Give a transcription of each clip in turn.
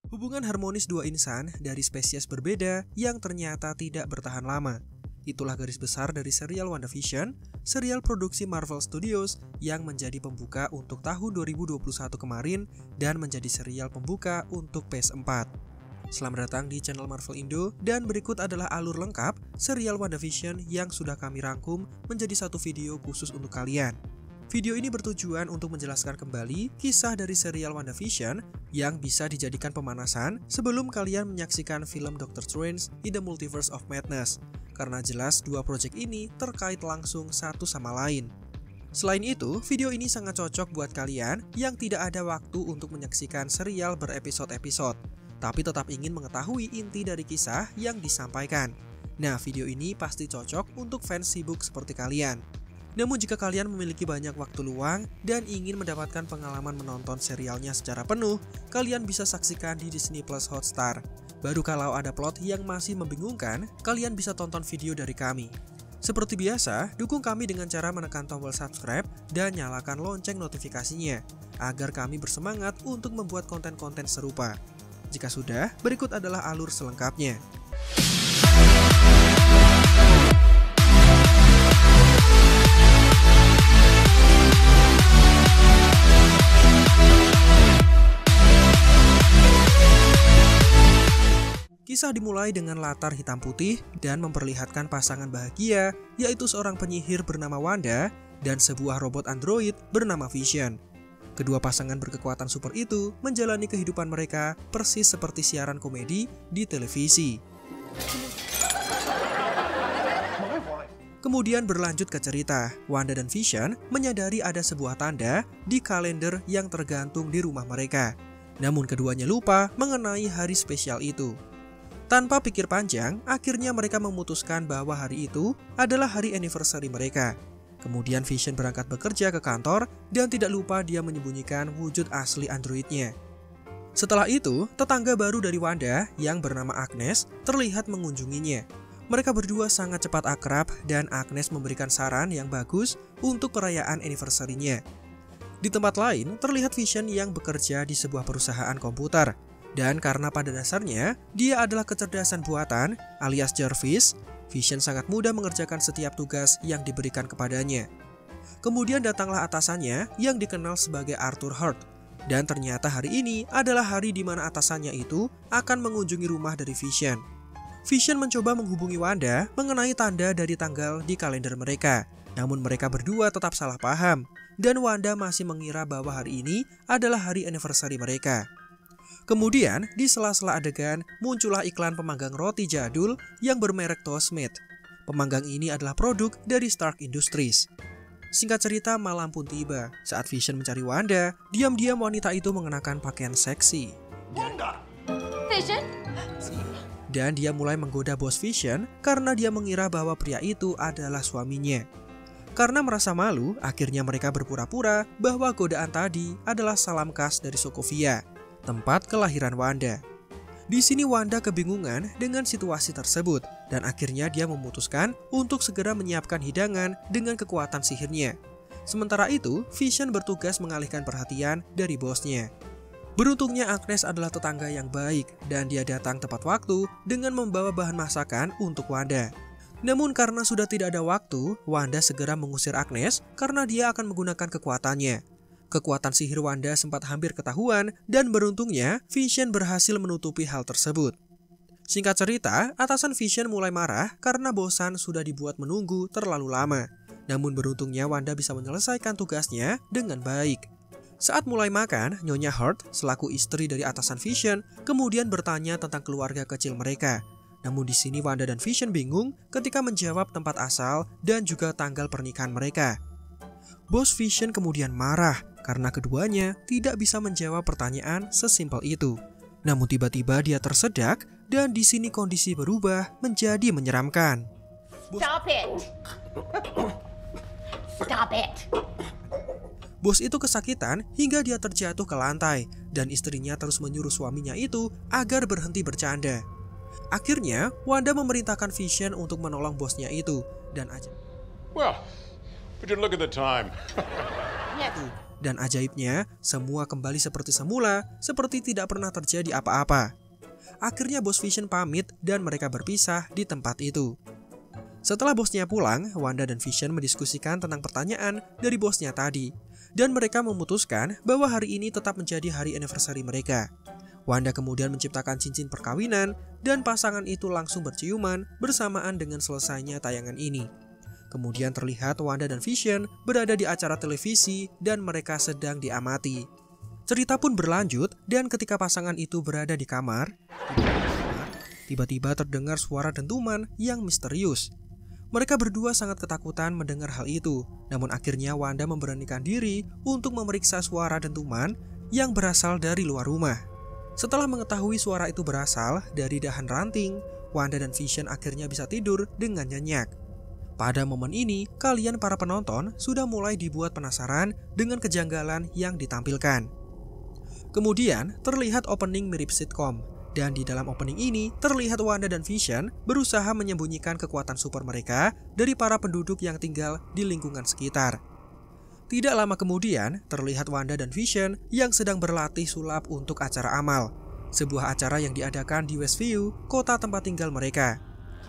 Hubungan harmonis dua insan dari spesies berbeda yang ternyata tidak bertahan lama. Itulah garis besar dari serial WandaVision, serial produksi Marvel Studios yang menjadi pembuka untuk tahun 2021 kemarin dan menjadi serial pembuka untuk PS4. Selamat datang di channel Marvel Indo, dan berikut adalah alur lengkap serial WandaVision yang sudah kami rangkum menjadi satu video khusus untuk kalian. Video ini bertujuan untuk menjelaskan kembali kisah dari serial WandaVision yang bisa dijadikan pemanasan sebelum kalian menyaksikan film Doctor Strange in the Multiverse of Madness, karena jelas dua proyek ini terkait langsung satu sama lain. Selain itu, video ini sangat cocok buat kalian yang tidak ada waktu untuk menyaksikan serial berepisode-episode, tapi tetap ingin mengetahui inti dari kisah yang disampaikan. Nah, video ini pasti cocok untuk fans sibuk seperti kalian. Namun jika kalian memiliki banyak waktu luang dan ingin mendapatkan pengalaman menonton serialnya secara penuh, kalian bisa saksikan di Disney Plus Hotstar. Baru kalau ada plot yang masih membingungkan, kalian bisa tonton video dari kami. Seperti biasa, dukung kami dengan cara menekan tombol subscribe dan nyalakan lonceng notifikasinya, agar kami bersemangat untuk membuat konten-konten serupa. Jika sudah, berikut adalah alur selengkapnya. Kisah dimulai dengan latar hitam putih dan memperlihatkan pasangan bahagia, yaitu seorang penyihir bernama Wanda dan sebuah robot android bernama Vision. Kedua pasangan berkekuatan super itu menjalani kehidupan mereka persis seperti siaran komedi di televisi. Kemudian berlanjut ke cerita, Wanda dan Vision menyadari ada sebuah tanda di kalender yang tergantung di rumah mereka. Namun keduanya lupa mengenai hari spesial itu. Tanpa pikir panjang, akhirnya mereka memutuskan bahwa hari itu adalah hari anniversary mereka. Kemudian Vision berangkat bekerja ke kantor dan tidak lupa dia menyembunyikan wujud asli androidnya. Setelah itu, tetangga baru dari Wanda yang bernama Agnes terlihat mengunjunginya. Mereka berdua sangat cepat akrab dan Agnes memberikan saran yang bagus untuk perayaan anniversary-nya. Di tempat lain, terlihat Vision yang bekerja di sebuah perusahaan komputer. Dan karena pada dasarnya dia adalah kecerdasan buatan alias Jarvis, Vision sangat mudah mengerjakan setiap tugas yang diberikan kepadanya. Kemudian datanglah atasannya yang dikenal sebagai Arthur Hurt. Dan ternyata hari ini adalah hari di mana atasannya itu akan mengunjungi rumah dari Vision. Vision mencoba menghubungi Wanda mengenai tanda dari tanggal di kalender mereka. Namun mereka berdua tetap salah paham. Dan Wanda masih mengira bahwa hari ini adalah hari anniversary mereka. Kemudian, di sela-sela adegan, muncullah iklan pemanggang roti jadul yang bermerek Toastmate. Pemanggang ini adalah produk dari Stark Industries. Singkat cerita, malam pun tiba. Saat Vision mencari Wanda, diam-diam wanita itu mengenakan pakaian seksi. Wanda! Vision? Dan dia mulai menggoda bos Vision karena dia mengira bahwa pria itu adalah suaminya. Karena merasa malu, akhirnya mereka berpura-pura bahwa godaan tadi adalah salam khas dari Sokovia, tempat kelahiran Wanda. Di sini Wanda kebingungan dengan situasi tersebut dan akhirnya dia memutuskan untuk segera menyiapkan hidangan dengan kekuatan sihirnya. Sementara itu, Vision bertugas mengalihkan perhatian dari bosnya. Beruntungnya Agnes adalah tetangga yang baik dan dia datang tepat waktu dengan membawa bahan masakan untuk Wanda. Namun karena sudah tidak ada waktu, Wanda segera mengusir Agnes karena dia akan menggunakan kekuatannya. Kekuatan sihir Wanda sempat hampir ketahuan dan beruntungnya Vision berhasil menutupi hal tersebut. Singkat cerita, atasan Vision mulai marah karena bosan sudah dibuat menunggu terlalu lama. Namun beruntungnya Wanda bisa menyelesaikan tugasnya dengan baik. Saat mulai makan, Nyonya Hurt selaku istri dari atasan Vision kemudian bertanya tentang keluarga kecil mereka. Namun di sini Wanda dan Vision bingung ketika menjawab tempat asal dan juga tanggal pernikahan mereka. Bos Vision kemudian marah karena keduanya tidak bisa menjawab pertanyaan sesimpel itu. Namun tiba-tiba dia tersedak dan di sini kondisi berubah menjadi menyeramkan. Stop it! Stop it! Bos itu kesakitan hingga dia terjatuh ke lantai dan istrinya terus menyuruh suaminya itu agar berhenti bercanda. Akhirnya, Wanda memerintahkan Vision untuk menolong bosnya itu dan Well, but you look at the time. Dan ajaibnya, semua kembali seperti semula, seperti tidak pernah terjadi apa-apa. Akhirnya bos Vision pamit dan mereka berpisah di tempat itu. Setelah bosnya pulang, Wanda dan Vision mendiskusikan tentang pertanyaan dari bosnya tadi. Dan mereka memutuskan bahwa hari ini tetap menjadi hari anniversary mereka. Wanda kemudian menciptakan cincin perkawinan dan pasangan itu langsung berciuman bersamaan dengan selesainya tayangan ini. Kemudian terlihat Wanda dan Vision berada di acara televisi dan mereka sedang diamati. Cerita pun berlanjut dan ketika pasangan itu berada di kamar, tiba-tiba terdengar suara dentuman yang misterius. Mereka berdua sangat ketakutan mendengar hal itu, namun akhirnya Wanda memberanikan diri untuk memeriksa suara dentuman yang berasal dari luar rumah. Setelah mengetahui suara itu berasal dari dahan ranting, Wanda dan Vision akhirnya bisa tidur dengan nyenyak. Pada momen ini, kalian para penonton sudah mulai dibuat penasaran dengan kejanggalan yang ditampilkan. Kemudian, terlihat opening mirip sitcom. Dan di dalam opening ini, terlihat Wanda dan Vision berusaha menyembunyikan kekuatan super mereka dari para penduduk yang tinggal di lingkungan sekitar. Tidak lama kemudian, terlihat Wanda dan Vision yang sedang berlatih sulap untuk acara amal. Sebuah acara yang diadakan di Westview, kota tempat tinggal mereka.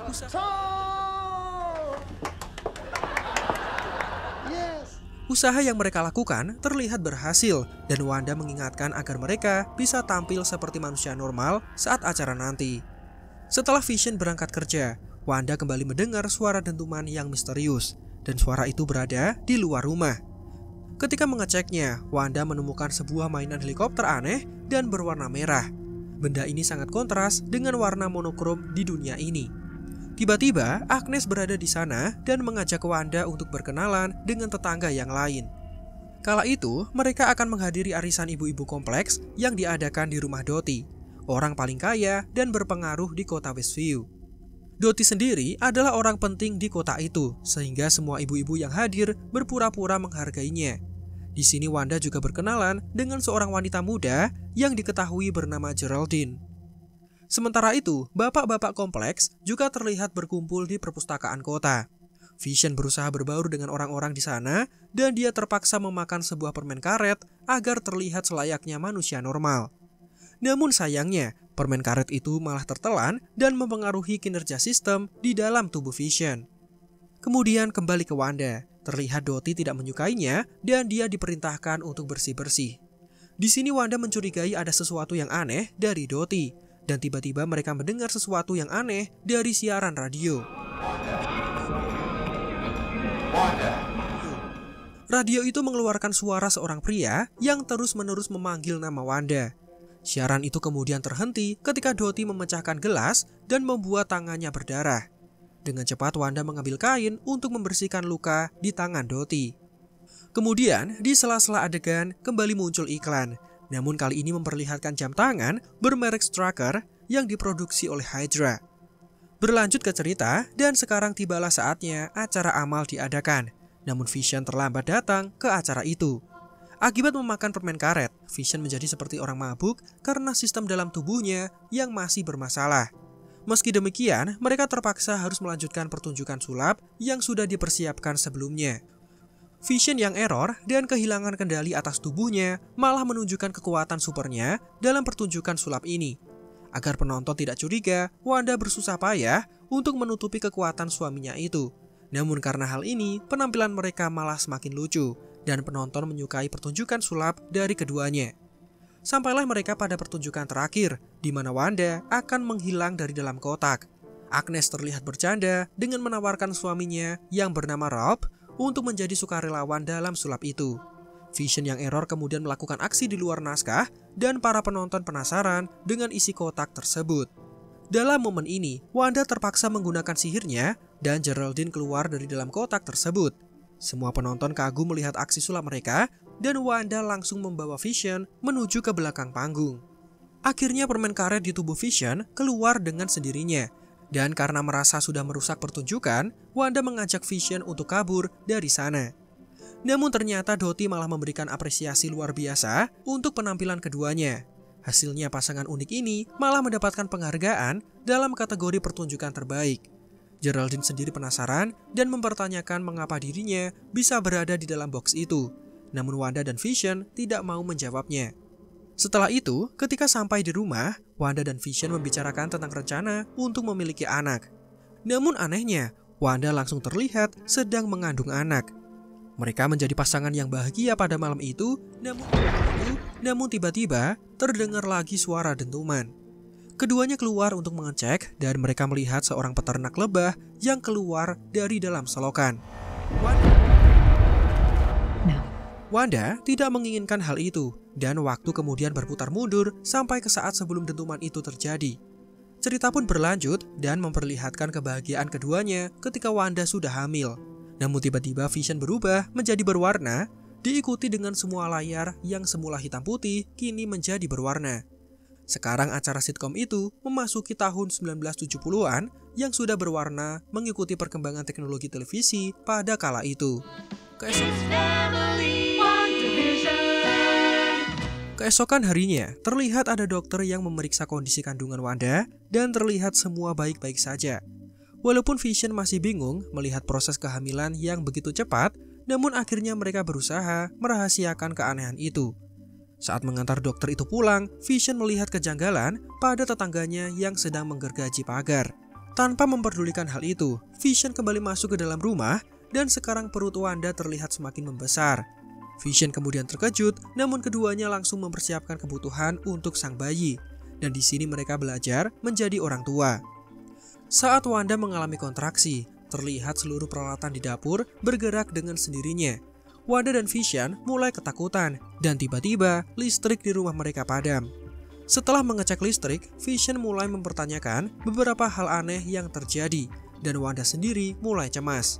Usaha yang mereka lakukan terlihat berhasil dan Wanda mengingatkan agar mereka bisa tampil seperti manusia normal saat acara nanti. Setelah Vision berangkat kerja, Wanda kembali mendengar suara dentuman yang misterius dan suara itu berada di luar rumah. Ketika mengeceknya, Wanda menemukan sebuah mainan helikopter aneh dan berwarna merah. Benda ini sangat kontras dengan warna monokrom di dunia ini. Tiba-tiba, Agnes berada di sana dan mengajak Wanda untuk berkenalan dengan tetangga yang lain. Kala itu, mereka akan menghadiri arisan ibu-ibu kompleks yang diadakan di rumah Dottie, orang paling kaya dan berpengaruh di kota Westview. Dottie sendiri adalah orang penting di kota itu, sehingga semua ibu-ibu yang hadir berpura-pura menghargainya. Di sini Wanda juga berkenalan dengan seorang wanita muda yang diketahui bernama Geraldine. Sementara itu, bapak-bapak kompleks juga terlihat berkumpul di perpustakaan kota. Vision berusaha berbaur dengan orang-orang di sana dan dia terpaksa memakan sebuah permen karet agar terlihat selayaknya manusia normal. Namun sayangnya, permen karet itu malah tertelan dan mempengaruhi kinerja sistem di dalam tubuh Vision. Kemudian kembali ke Wanda. Terlihat Dottie tidak menyukainya dan dia diperintahkan untuk bersih-bersih. Di sini Wanda mencurigai ada sesuatu yang aneh dari Dottie dan tiba-tiba mereka mendengar sesuatu yang aneh dari siaran radio. Radio itu mengeluarkan suara seorang pria yang terus-menerus memanggil nama Wanda. Siaran itu kemudian terhenti ketika Dottie memecahkan gelas dan membuat tangannya berdarah. Dengan cepat Wanda mengambil kain untuk membersihkan luka di tangan Dottie. Kemudian di sela-sela adegan kembali muncul iklan. Namun kali ini memperlihatkan jam tangan bermerek Straker yang diproduksi oleh Hydra. Berlanjut ke cerita dan sekarang tibalah saatnya acara amal diadakan. Namun Vision terlambat datang ke acara itu. Akibat memakan permen karet, Vision menjadi seperti orang mabuk karena sistem dalam tubuhnya yang masih bermasalah. Meski demikian, mereka terpaksa harus melanjutkan pertunjukan sulap yang sudah dipersiapkan sebelumnya. Vision yang error dan kehilangan kendali atas tubuhnya malah menunjukkan kekuatan supernya dalam pertunjukan sulap ini. Agar penonton tidak curiga, Wanda bersusah payah untuk menutupi kekuatan suaminya itu. Namun karena hal ini, penampilan mereka malah semakin lucu dan penonton menyukai pertunjukan sulap dari keduanya. Sampailah mereka pada pertunjukan terakhir, di mana Wanda akan menghilang dari dalam kotak. Agnes terlihat bercanda dengan menawarkan suaminya yang bernama Rob untuk menjadi sukarelawan dalam sulap itu. Vision yang error kemudian melakukan aksi di luar naskah dan para penonton penasaran dengan isi kotak tersebut. Dalam momen ini, Wanda terpaksa menggunakan sihirnya dan Geraldine keluar dari dalam kotak tersebut. Semua penonton kagum melihat aksi sulap mereka dan Wanda langsung membawa Vision menuju ke belakang panggung. Akhirnya permen karet di tubuh Vision keluar dengan sendirinya. Dan karena merasa sudah merusak pertunjukan, Wanda mengajak Vision untuk kabur dari sana. Namun ternyata Dottie malah memberikan apresiasi luar biasa untuk penampilan keduanya. Hasilnya pasangan unik ini malah mendapatkan penghargaan dalam kategori pertunjukan terbaik. Geraldine sendiri penasaran dan mempertanyakan mengapa dirinya bisa berada di dalam box itu. namun Wanda dan Vision tidak mau menjawabnya. Setelah itu, ketika sampai di rumah, Wanda dan Vision membicarakan tentang rencana untuk memiliki anak. Namun anehnya, Wanda langsung terlihat sedang mengandung anak. Mereka menjadi pasangan yang bahagia pada malam itu, namun tiba-tiba terdengar lagi suara dentuman. Keduanya keluar untuk mengecek dan mereka melihat seorang peternak lebah yang keluar dari dalam selokan. Wanda tidak menginginkan hal itu dan waktu kemudian berputar mundur sampai ke saat sebelum dentuman itu terjadi. Cerita pun berlanjut dan memperlihatkan kebahagiaan keduanya ketika Wanda sudah hamil. Namun tiba-tiba Vision berubah menjadi berwarna, diikuti dengan semua layar yang semula hitam putih kini menjadi berwarna. Sekarang acara sitkom itu memasuki tahun 1970-an yang sudah berwarna mengikuti perkembangan teknologi televisi pada kala itu. Keesokan harinya, terlihat ada dokter yang memeriksa kondisi kandungan Wanda dan terlihat semua baik-baik saja. Walaupun Vision masih bingung melihat proses kehamilan yang begitu cepat, namun akhirnya mereka berusaha merahasiakan keanehan itu. Saat mengantar dokter itu pulang, Vision melihat kejanggalan pada tetangganya yang sedang menggergaji pagar. Tanpa memperdulikan hal itu, Vision kembali masuk ke dalam rumah dan sekarang perut Wanda terlihat semakin membesar. Vision kemudian terkejut, namun keduanya langsung mempersiapkan kebutuhan untuk sang bayi. Dan di sini mereka belajar menjadi orang tua. Saat Wanda mengalami kontraksi, terlihat seluruh peralatan di dapur bergerak dengan sendirinya. Wanda dan Vision mulai ketakutan, dan tiba-tiba listrik di rumah mereka padam. Setelah mengecek listrik, Vision mulai mempertanyakan beberapa hal aneh yang terjadi, dan Wanda sendiri mulai cemas.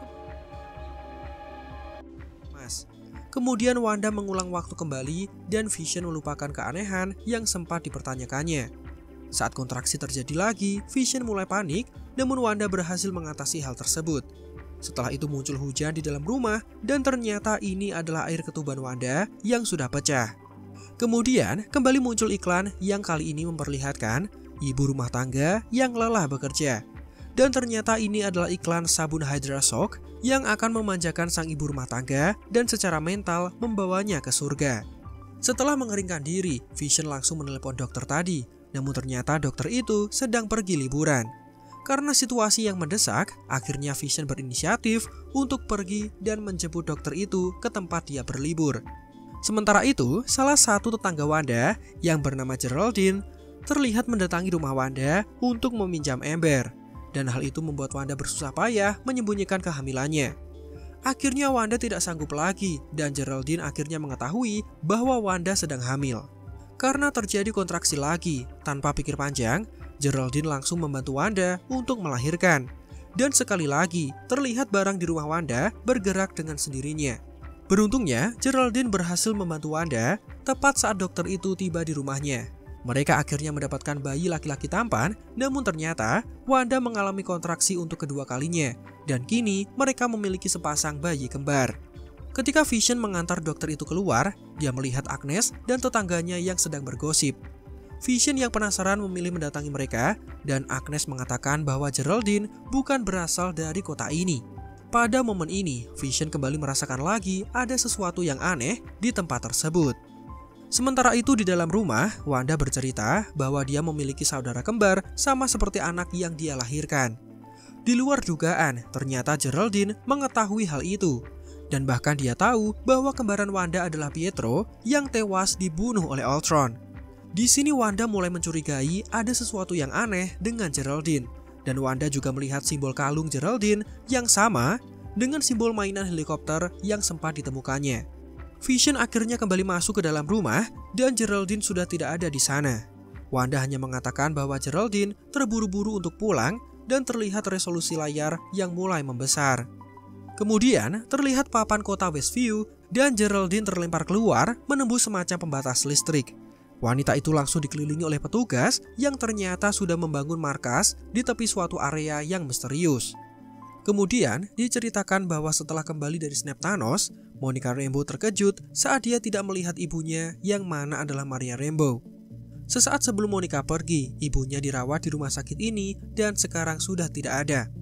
Kemudian Wanda mengulang waktu kembali dan Vision melupakan keanehan yang sempat dipertanyakannya. Saat kontraksi terjadi lagi, Vision mulai panik, namun Wanda berhasil mengatasi hal tersebut. Setelah itu muncul hujan di dalam rumah dan ternyata ini adalah air ketuban Wanda yang sudah pecah. Kemudian kembali muncul iklan yang kali ini memperlihatkan ibu rumah tangga yang lelah bekerja. Dan ternyata ini adalah iklan sabun Hydra Shock yang akan memanjakan sang ibu rumah tangga dan secara mental membawanya ke surga. Setelah mengeringkan diri, Vision langsung menelepon dokter tadi, namun ternyata dokter itu sedang pergi liburan. Karena situasi yang mendesak, akhirnya Vision berinisiatif untuk pergi dan menjemput dokter itu ke tempat dia berlibur. Sementara itu, salah satu tetangga Wanda yang bernama Geraldine terlihat mendatangi rumah Wanda untuk meminjam ember. Dan hal itu membuat Wanda bersusah payah menyembunyikan kehamilannya. Akhirnya Wanda tidak sanggup lagi dan Geraldine akhirnya mengetahui bahwa Wanda sedang hamil. Karena terjadi kontraksi lagi, tanpa pikir panjang, Geraldine langsung membantu Wanda untuk melahirkan. Dan sekali lagi, terlihat barang di rumah Wanda bergerak dengan sendirinya. Beruntungnya, Geraldine berhasil membantu Wanda tepat saat dokter itu tiba di rumahnya. Mereka akhirnya mendapatkan bayi laki-laki tampan, namun ternyata Wanda mengalami kontraksi untuk kedua kalinya, dan kini mereka memiliki sepasang bayi kembar. Ketika Vision mengantar dokter itu keluar, dia melihat Agnes dan tetangganya yang sedang bergosip. Vision yang penasaran memilih mendatangi mereka, dan Agnes mengatakan bahwa Geraldine bukan berasal dari kota ini. Pada momen ini, Vision kembali merasakan lagi ada sesuatu yang aneh di tempat tersebut. Sementara itu di dalam rumah, Wanda bercerita bahwa dia memiliki saudara kembar sama seperti anak yang dia lahirkan. Di luar dugaan, ternyata Geraldine mengetahui hal itu. Dan bahkan dia tahu bahwa kembaran Wanda adalah Pietro yang tewas dibunuh oleh Ultron. Di sini Wanda mulai mencurigai ada sesuatu yang aneh dengan Geraldine. Dan Wanda juga melihat simbol kalung Geraldine yang sama dengan simbol mainan helikopter yang sempat ditemukannya. Vision akhirnya kembali masuk ke dalam rumah dan Geraldine sudah tidak ada di sana. Wanda hanya mengatakan bahwa Geraldine terburu-buru untuk pulang dan terlihat resolusi layar yang mulai membesar. Kemudian terlihat papan kota Westview dan Geraldine terlempar keluar menembus semacam pembatas listrik. Wanita itu langsung dikelilingi oleh petugas yang ternyata sudah membangun markas di tepi suatu area yang misterius. Kemudian diceritakan bahwa setelah kembali dari snap Thanos, Monica Rambeau terkejut saat dia tidak melihat ibunya yang mana adalah Maria Rambeau. Sesaat sebelum Monica pergi, ibunya dirawat di rumah sakit ini dan sekarang sudah tidak ada.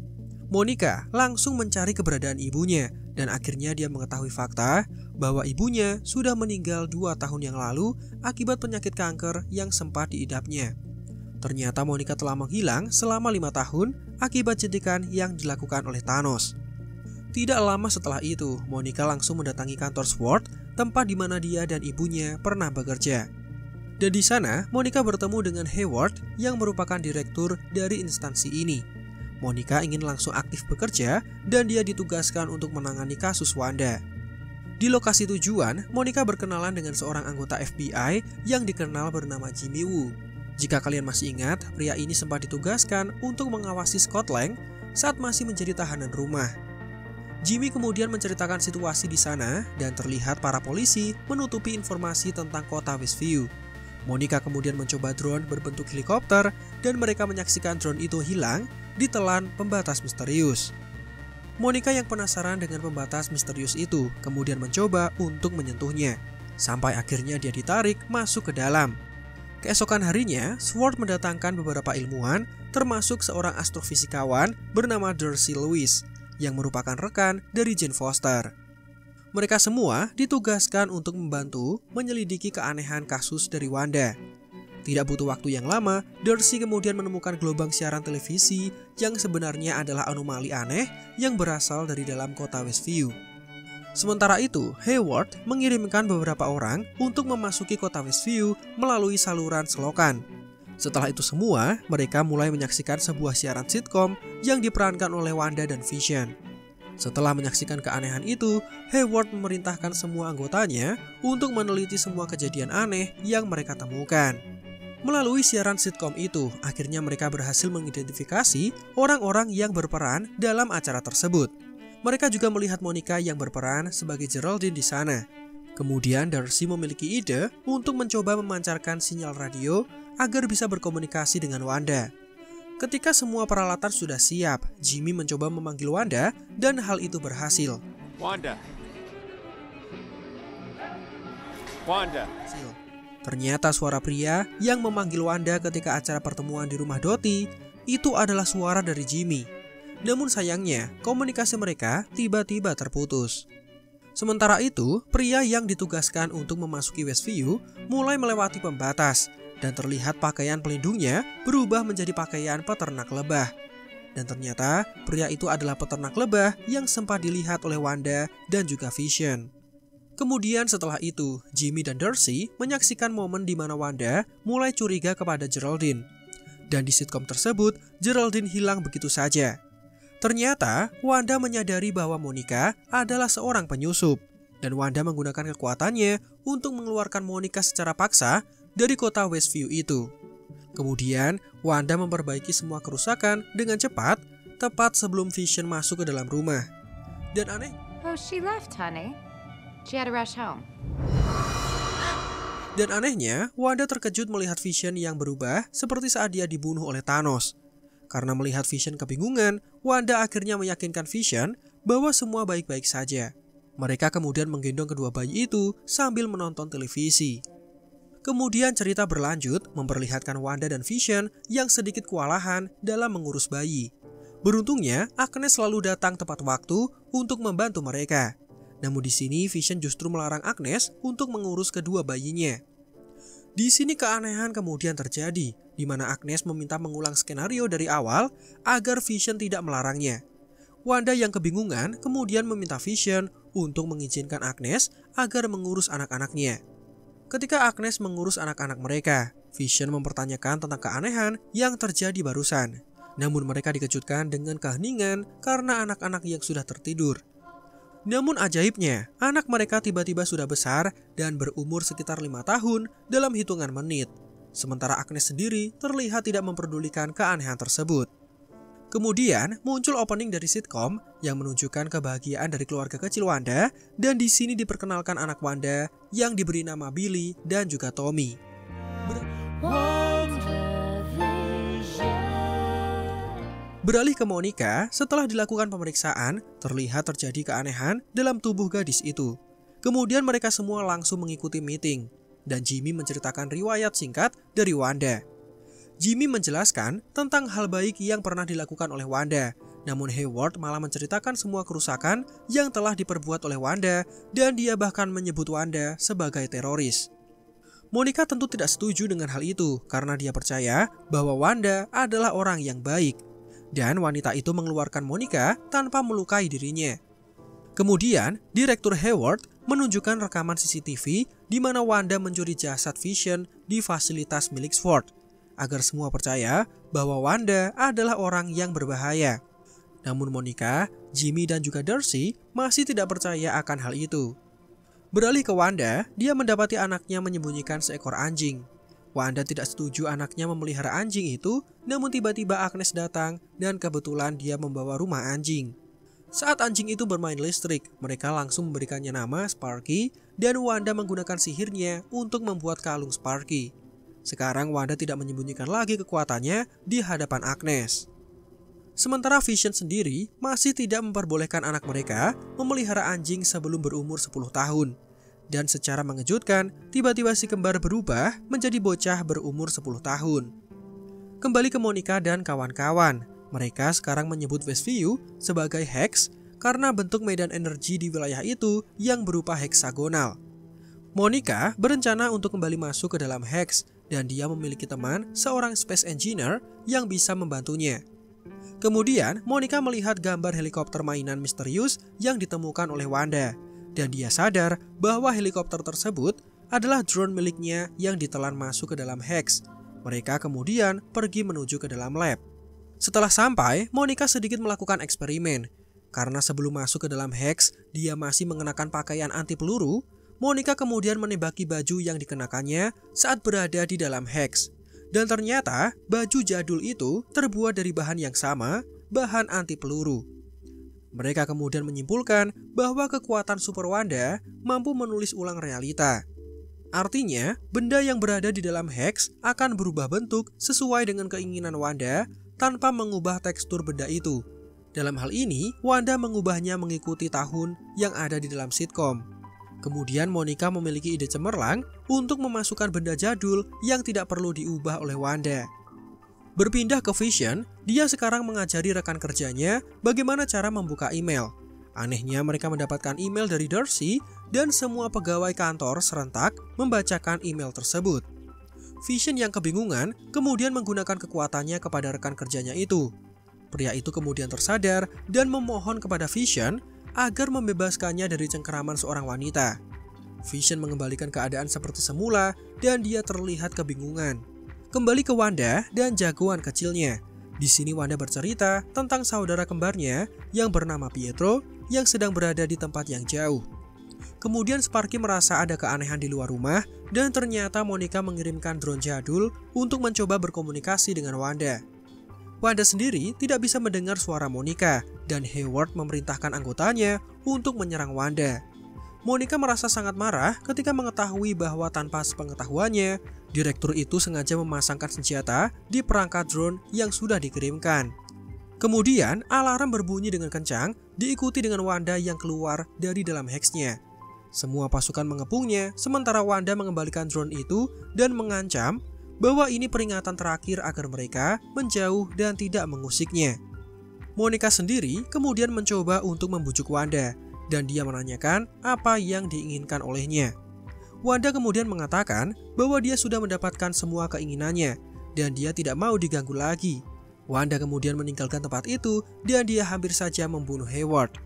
Monica langsung mencari keberadaan ibunya dan akhirnya dia mengetahui fakta bahwa ibunya sudah meninggal 2 tahun yang lalu akibat penyakit kanker yang sempat diidapnya. Ternyata Monica telah menghilang selama 5 tahun akibat jentikan yang dilakukan oleh Thanos. Tidak lama setelah itu, Monica langsung mendatangi kantor SWORD, tempat di mana dia dan ibunya pernah bekerja. Dan di sana, Monica bertemu dengan Hayward yang merupakan direktur dari instansi ini. Monica ingin langsung aktif bekerja dan dia ditugaskan untuk menangani kasus Wanda. Di lokasi tujuan, Monica berkenalan dengan seorang anggota FBI yang dikenal bernama Jimmy Woo. Jika kalian masih ingat, pria ini sempat ditugaskan untuk mengawasi Scott Lang saat masih menjadi tahanan rumah. Jimmy kemudian menceritakan situasi di sana dan terlihat para polisi menutupi informasi tentang kota Westview. Monica kemudian mencoba drone berbentuk helikopter dan mereka menyaksikan drone itu hilang ditelan pembatas misterius. Monica yang penasaran dengan pembatas misterius itu kemudian mencoba untuk menyentuhnya, sampai akhirnya dia ditarik masuk ke dalam. Keesokan harinya, SWORD mendatangkan beberapa ilmuwan termasuk seorang astrofisikawan bernama Darcy Lewis yang merupakan rekan dari Jane Foster. Mereka semua ditugaskan untuk membantu menyelidiki keanehan kasus dari Wanda. Tidak butuh waktu yang lama, Darcy kemudian menemukan gelombang siaran televisi yang sebenarnya adalah anomali aneh yang berasal dari dalam kota Westview. Sementara itu, Hayward mengirimkan beberapa orang untuk memasuki kota Westview melalui saluran selokan. Setelah itu semua, mereka mulai menyaksikan sebuah siaran sitkom yang diperankan oleh Wanda dan Vision. Setelah menyaksikan keanehan itu, Hayward memerintahkan semua anggotanya untuk meneliti semua kejadian aneh yang mereka temukan. Melalui siaran sitkom itu, akhirnya mereka berhasil mengidentifikasi orang-orang yang berperan dalam acara tersebut. Mereka juga melihat Monica yang berperan sebagai Geraldine di sana. Kemudian Darcy memiliki ide untuk mencoba memancarkan sinyal radio agar bisa berkomunikasi dengan Wanda. Ketika semua peralatan sudah siap, Jimmy mencoba memanggil Wanda dan hal itu berhasil. Wanda. Wanda. Ternyata suara pria yang memanggil Wanda ketika acara pertemuan di rumah Dottie itu adalah suara dari Jimmy. Namun sayangnya, komunikasi mereka tiba-tiba terputus. Sementara itu, pria yang ditugaskan untuk memasuki Westview mulai melewati pembatas dan terlihat pakaian pelindungnya berubah menjadi pakaian peternak lebah. Dan ternyata pria itu adalah peternak lebah yang sempat dilihat oleh Wanda dan juga Vision. Kemudian setelah itu, Jimmy dan Darcy menyaksikan momen di mana Wanda mulai curiga kepada Geraldine. Dan di sitkom tersebut, Geraldine hilang begitu saja. Ternyata Wanda menyadari bahwa Monica adalah seorang penyusup. Dan Wanda menggunakan kekuatannya untuk mengeluarkan Monica secara paksa dari kota Westview itu. Kemudian, Wanda memperbaiki semua kerusakan dengan cepat, tepat sebelum Vision masuk ke dalam rumah. Dan aneh. Oh, she left, honey. She had to rush home. Dan anehnya, Wanda terkejut melihat Vision yang berubah seperti saat dia dibunuh oleh Thanos. Karena melihat Vision kebingungan, Wanda akhirnya meyakinkan Vision bahwa semua baik-baik saja. Mereka kemudian menggendong kedua bayi itu sambil menonton televisi. Kemudian cerita berlanjut memperlihatkan Wanda dan Vision yang sedikit kewalahan dalam mengurus bayi. Beruntungnya, Agnes selalu datang tepat waktu untuk membantu mereka. Namun di sini Vision justru melarang Agnes untuk mengurus kedua bayinya. Di sini keanehan kemudian terjadi, di mana Agnes meminta mengulang skenario dari awal agar Vision tidak melarangnya. Wanda yang kebingungan kemudian meminta Vision untuk mengizinkan Agnes agar mengurus anak-anaknya. Ketika Agnes mengurus anak-anak mereka, Vision mempertanyakan tentang keanehan yang terjadi barusan. Namun mereka dikejutkan dengan keheningan karena anak-anak yang sudah tertidur. Namun ajaibnya, anak mereka tiba-tiba sudah besar dan berumur sekitar 5 tahun dalam hitungan menit. Sementara Agnes sendiri terlihat tidak memperdulikan keanehan tersebut. Kemudian muncul opening dari sitkom yang menunjukkan kebahagiaan dari keluarga kecil Wanda, dan di sini diperkenalkan anak Wanda yang diberi nama Billy dan juga Tommy. Beralih ke Monica, setelah dilakukan pemeriksaan, terlihat terjadi keanehan dalam tubuh gadis itu. Kemudian mereka semua langsung mengikuti meeting, dan Jimmy menceritakan riwayat singkat dari Wanda. Jimmy menjelaskan tentang hal baik yang pernah dilakukan oleh Wanda, Namun Hayward malah menceritakan semua kerusakan yang telah diperbuat oleh Wanda dan dia bahkan menyebut Wanda sebagai teroris. Monica tentu tidak setuju dengan hal itu karena dia percaya bahwa Wanda adalah orang yang baik dan wanita itu mengeluarkan Monica tanpa melukai dirinya. Kemudian, Direktur Hayward menunjukkan rekaman CCTV di mana Wanda mencuri jasad Vision di fasilitas milik Sword agar semua percaya bahwa Wanda adalah orang yang berbahaya. Namun Monica, Jimmy dan juga Darcy masih tidak percaya akan hal itu. Beralih ke Wanda, dia mendapati anaknya menyembunyikan seekor anjing. Wanda tidak setuju anaknya memelihara anjing itu, namun tiba-tiba Agnes datang dan kebetulan dia membawa rumah anjing. Saat anjing itu bermain listrik, mereka langsung memberikannya nama Sparky dan Wanda menggunakan sihirnya untuk membuat kalung Sparky. Sekarang Wanda tidak menyembunyikan lagi kekuatannya di hadapan Agnes. Sementara Vision sendiri masih tidak memperbolehkan anak mereka memelihara anjing sebelum berumur 10 tahun. Dan secara mengejutkan, tiba-tiba si kembar berubah menjadi bocah berumur 10 tahun. Kembali ke Monica dan kawan-kawan, mereka sekarang menyebut Westview sebagai Hex karena bentuk medan energi di wilayah itu yang berupa heksagonal. Monica berencana untuk kembali masuk ke dalam Hex dan dia memiliki teman seorang space engineer yang bisa membantunya. Kemudian, Monica melihat gambar helikopter mainan misterius yang ditemukan oleh Wanda. Dan dia sadar bahwa helikopter tersebut adalah drone miliknya yang ditelan masuk ke dalam Hex. Mereka kemudian pergi menuju ke dalam lab. Setelah sampai, Monica sedikit melakukan eksperimen. Karena sebelum masuk ke dalam Hex, dia masih mengenakan pakaian anti peluru. Monica kemudian menembaki baju yang dikenakannya saat berada di dalam Hex. Dan ternyata baju jadul itu terbuat dari bahan yang sama, bahan anti peluru. Mereka kemudian menyimpulkan bahwa kekuatan Super Wanda mampu menulis ulang realita. Artinya, benda yang berada di dalam Hex akan berubah bentuk sesuai dengan keinginan Wanda tanpa mengubah tekstur benda itu. Dalam hal ini, Wanda mengubahnya mengikuti tahun yang ada di dalam sitkom. Kemudian Monica memiliki ide cemerlang untuk memasukkan benda jadul yang tidak perlu diubah oleh Wanda. Berpindah ke Vision, dia sekarang mengajari rekan kerjanya bagaimana cara membuka email. Anehnya mereka mendapatkan email dari Darcy dan semua pegawai kantor serentak membacakan email tersebut. Vision yang kebingungan kemudian menggunakan kekuatannya kepada rekan kerjanya itu. Pria itu kemudian tersadar dan memohon kepada Vision agar membebaskannya dari cengkeraman seorang wanita. Vision mengembalikan keadaan seperti semula dan dia terlihat kebingungan. Kembali ke Wanda dan jagoan kecilnya. Di sini Wanda bercerita tentang saudara kembarnya yang bernama Pietro yang sedang berada di tempat yang jauh. Kemudian Sparky merasa ada keanehan di luar rumah dan ternyata Monica mengirimkan drone jadul untuk mencoba berkomunikasi dengan Wanda. Wanda sendiri tidak bisa mendengar suara Monica dan Hayward memerintahkan anggotanya untuk menyerang Wanda. Monica merasa sangat marah ketika mengetahui bahwa tanpa sepengetahuannya, direktur itu sengaja memasangkan senjata di perangkat drone yang sudah dikirimkan. Kemudian alarm berbunyi dengan kencang diikuti dengan Wanda yang keluar dari dalam Hex-nya. Semua pasukan mengepungnya sementara Wanda mengembalikan drone itu dan mengancam bahwa ini peringatan terakhir agar mereka menjauh dan tidak mengusiknya. Monica sendiri kemudian mencoba untuk membujuk Wanda dan dia menanyakan apa yang diinginkan olehnya. Wanda kemudian mengatakan bahwa dia sudah mendapatkan semua keinginannya dan dia tidak mau diganggu lagi. Wanda kemudian meninggalkan tempat itu dan dia hampir saja membunuh Hayward.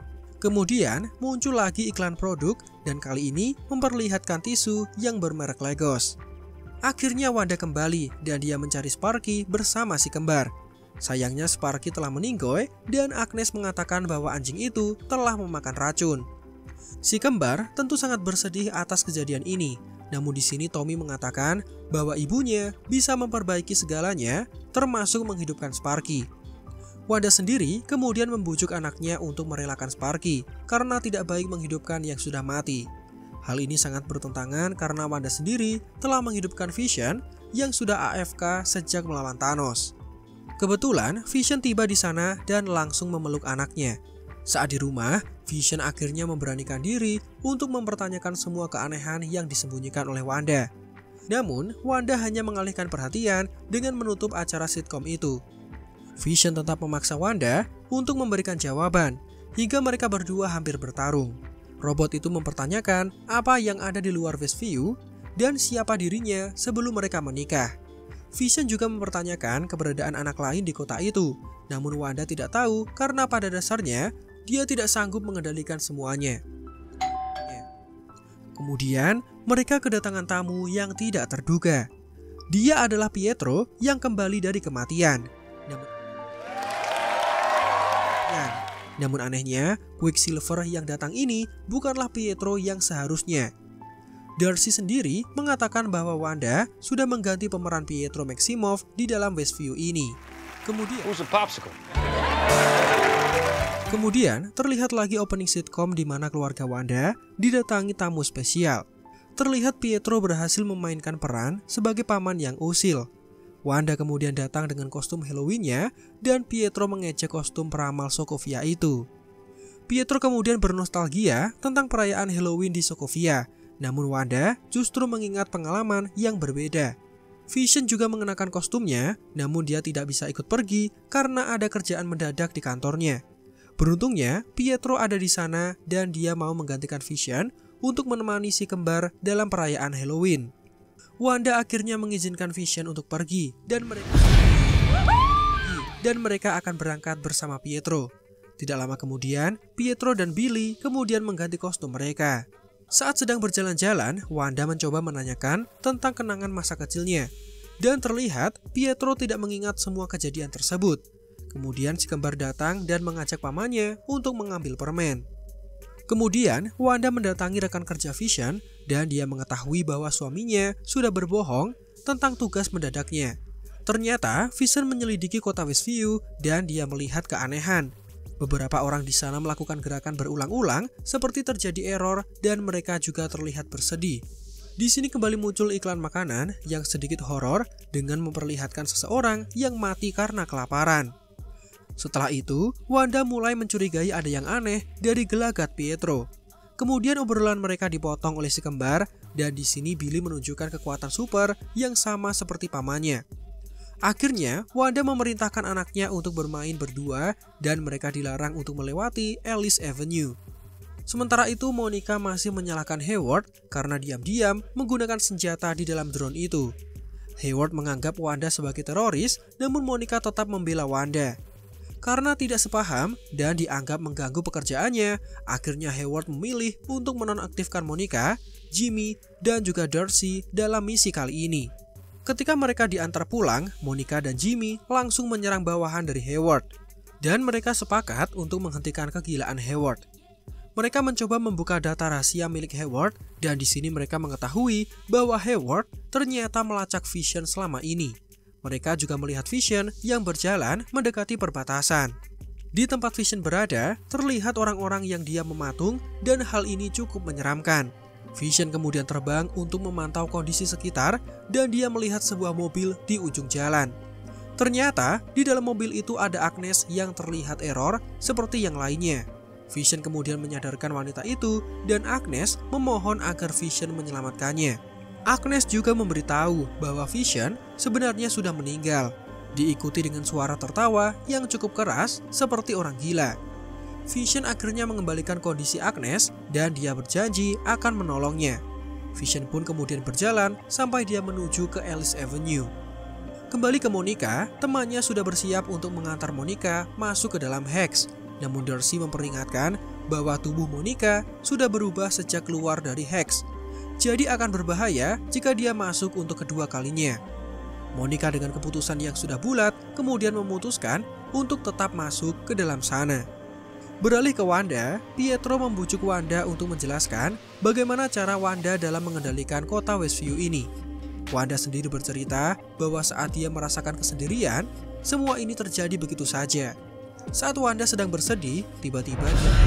Kemudian muncul lagi iklan produk dan kali ini memperlihatkan tisu yang bermerek Legos. Akhirnya Wanda kembali dan dia mencari Sparky bersama si kembar. Sayangnya Sparky telah meninggoy dan Agnes mengatakan bahwa anjing itu telah memakan racun. Si kembar tentu sangat bersedih atas kejadian ini. Namun di sini Tommy mengatakan bahwa ibunya bisa memperbaiki segalanya termasuk menghidupkan Sparky. Wanda sendiri kemudian membujuk anaknya untuk merelakan Sparky karena tidak baik menghidupkan yang sudah mati. Hal ini sangat bertentangan karena Wanda sendiri telah menghidupkan Vision yang sudah AFK sejak melawan Thanos. Kebetulan Vision tiba di sana dan langsung memeluk anaknya. Saat di rumah, Vision akhirnya memberanikan diri untuk mempertanyakan semua keanehan yang disembunyikan oleh Wanda. Namun, Wanda hanya mengalihkan perhatian dengan menutup acara sitkom itu. Vision tetap memaksa Wanda untuk memberikan jawaban, hingga mereka berdua hampir bertarung. Robot itu mempertanyakan apa yang ada di luar Westview dan siapa dirinya sebelum mereka menikah. Vision juga mempertanyakan keberadaan anak lain di kota itu, namun Wanda tidak tahu karena pada dasarnya dia tidak sanggup mengendalikan semuanya. Kemudian mereka kedatangan tamu yang tidak terduga. Dia adalah Pietro yang kembali dari kematian. Namun anehnya, Quicksilver yang datang ini bukanlah Pietro yang seharusnya. Darcy sendiri mengatakan bahwa Wanda sudah mengganti pemeran Pietro Maximoff di dalam Westview ini. Kemudian terlihat lagi opening sitcom di mana keluarga Wanda didatangi tamu spesial. Terlihat Pietro berhasil memainkan peran sebagai paman yang usil. Wanda kemudian datang dengan kostum Halloween-nya dan Pietro mengejek kostum peramal Sokovia itu. Pietro kemudian bernostalgia tentang perayaan Halloween di Sokovia, namun Wanda justru mengingat pengalaman yang berbeda. Vision juga mengenakan kostumnya, namun dia tidak bisa ikut pergi karena ada kerjaan mendadak di kantornya. Beruntungnya, Pietro ada di sana dan dia mau menggantikan Vision untuk menemani si kembar dalam perayaan Halloween. Wanda akhirnya mengizinkan Vision untuk pergi dan mereka akan berangkat bersama Pietro. Tidak lama kemudian, Pietro dan Billy kemudian mengganti kostum mereka. Saat sedang berjalan-jalan, Wanda mencoba menanyakan tentang kenangan masa kecilnya. Dan terlihat Pietro tidak mengingat semua kejadian tersebut. Kemudian si kembar datang dan mengajak pamannya untuk mengambil permen. Kemudian Wanda mendatangi rekan kerja Vision dan dia mengetahui bahwa suaminya sudah berbohong tentang tugas mendadaknya. Ternyata Vision menyelidiki kota Westview dan dia melihat keanehan. Beberapa orang di sana melakukan gerakan berulang-ulang seperti terjadi error dan mereka juga terlihat bersedih. Di sini kembali muncul iklan makanan yang sedikit horor dengan memperlihatkan seseorang yang mati karena kelaparan. Setelah itu, Wanda mulai mencurigai ada yang aneh dari gelagat Pietro. Kemudian obrolan mereka dipotong oleh si kembar dan di sini Billy menunjukkan kekuatan super yang sama seperti pamannya. Akhirnya, Wanda memerintahkan anaknya untuk bermain berdua dan mereka dilarang untuk melewati Alice Avenue. Sementara itu, Monica masih menyalahkan Hayward karena diam-diam menggunakan senjata di dalam drone itu. Hayward menganggap Wanda sebagai teroris, namun Monica tetap membela Wanda. Karena tidak sepaham dan dianggap mengganggu pekerjaannya, akhirnya Hayward memilih untuk menonaktifkan Monica, Jimmy, dan juga Darcy dalam misi kali ini. Ketika mereka diantar pulang, Monica dan Jimmy langsung menyerang bawahan dari Hayward. Dan mereka sepakat untuk menghentikan kegilaan Hayward. Mereka mencoba membuka data rahasia milik Hayward dan di sini mereka mengetahui bahwa Hayward ternyata melacak Vision selama ini. Mereka juga melihat Vision yang berjalan mendekati perbatasan. Di tempat Vision berada, terlihat orang-orang yang diam mematung dan hal ini cukup menyeramkan. Vision kemudian terbang untuk memantau kondisi sekitar dan dia melihat sebuah mobil di ujung jalan. Ternyata di dalam mobil itu ada Agnes yang terlihat error seperti yang lainnya. Vision kemudian menyadarkan wanita itu dan Agnes memohon agar Vision menyelamatkannya. Agnes juga memberitahu bahwa Vision sebenarnya sudah meninggal, diikuti dengan suara tertawa yang cukup keras seperti orang gila. Vision akhirnya mengembalikan kondisi Agnes dan dia berjanji akan menolongnya. Vision pun kemudian berjalan sampai dia menuju ke Alice Avenue. Kembali ke Monica, temannya sudah bersiap untuk mengantar Monica masuk ke dalam Hex. Namun Darcy memperingatkan bahwa tubuh Monica sudah berubah sejak keluar dari Hex. Jadi akan berbahaya jika dia masuk untuk kedua kalinya. Monica dengan keputusan yang sudah bulat kemudian memutuskan untuk tetap masuk ke dalam sana. Beralih ke Wanda, Pietro membujuk Wanda untuk menjelaskan bagaimana cara Wanda dalam mengendalikan kota Westview ini. Wanda sendiri bercerita bahwa saat dia merasakan kesendirian, semua ini terjadi begitu saja. Saat Wanda sedang bersedih, tiba-tiba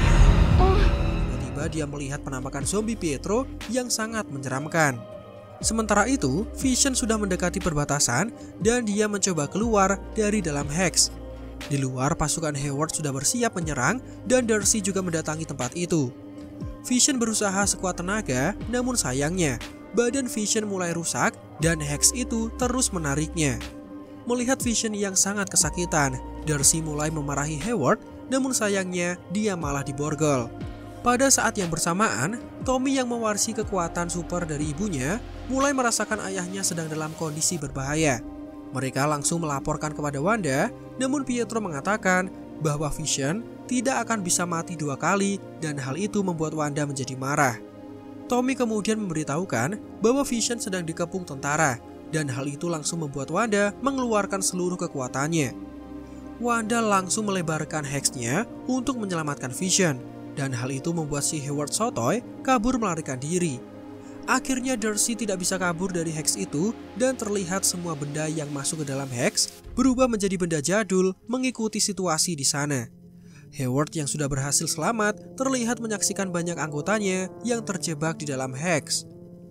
dia melihat penampakan zombie Pietro yang sangat menyeramkan. Sementara itu, Vision sudah mendekati perbatasan dan dia mencoba keluar dari dalam Hex. Di luar, pasukan Hayward sudah bersiap menyerang dan Darcy juga mendatangi tempat itu. Vision berusaha sekuat tenaga, namun sayangnya, badan Vision mulai rusak dan Hex itu terus menariknya. Melihat Vision yang sangat kesakitan, Darcy mulai memarahi Hayward, namun sayangnya dia malah diborgol. Pada saat yang bersamaan, Tommy yang mewarisi kekuatan super dari ibunya mulai merasakan ayahnya sedang dalam kondisi berbahaya. Mereka langsung melaporkan kepada Wanda, namun Pietro mengatakan bahwa Vision tidak akan bisa mati 2 kali dan hal itu membuat Wanda menjadi marah. Tommy kemudian memberitahukan bahwa Vision sedang dikepung tentara dan hal itu langsung membuat Wanda mengeluarkan seluruh kekuatannya. Wanda langsung melebarkan hex-nya untuk menyelamatkan Vision dan hal itu membuat si Hayward sotoy kabur melarikan diri. Akhirnya Darcy tidak bisa kabur dari hex itu dan terlihat semua benda yang masuk ke dalam hex berubah menjadi benda jadul mengikuti situasi di sana. Hayward yang sudah berhasil selamat terlihat menyaksikan banyak anggotanya yang terjebak di dalam hex.